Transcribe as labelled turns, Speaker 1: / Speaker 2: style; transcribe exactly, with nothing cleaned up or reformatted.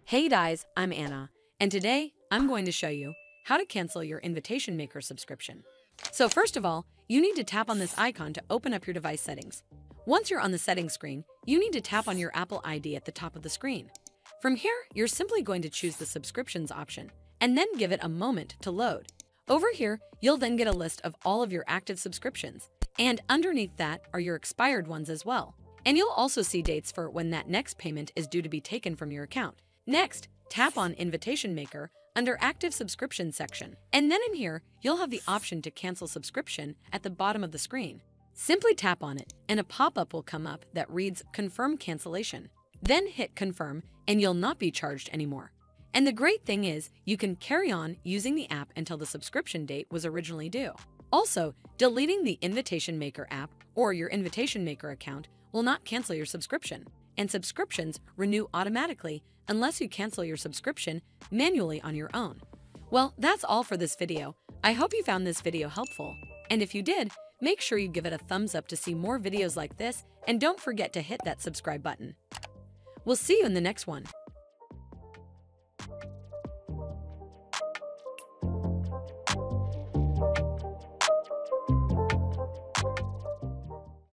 Speaker 1: Hey guys, I'm Anna, and today I'm going to show you how to cancel your Invitation Maker subscription. So first of all, you need to tap on this icon to open up your device settings. Once you're on the settings screen, you need to tap on your Apple I D at the top of the screen. From here, you're simply going to choose the subscriptions option, and then give it a moment to load. Over here, you'll then get a list of all of your active subscriptions, and underneath that are your expired ones as well. And you'll also see dates for when that next payment is due to be taken from your account. Next, tap on Invitation Maker under Active Subscription section, and then in here, you'll have the option to cancel subscription at the bottom of the screen. Simply tap on it, and a pop-up will come up that reads Confirm Cancellation. Then hit Confirm, and you'll not be charged anymore. And the great thing is, you can carry on using the app until the subscription date was originally due. Also, deleting the Invitation Maker app or your Invitation Maker account will not cancel your subscription, and subscriptions renew automatically unless you cancel your subscription manually on your own. Well, that's all for this video. I hope you found this video helpful, and if you did, make sure you give it a thumbs up to see more videos like this, and don't forget to hit that subscribe button. We'll see you in the next one.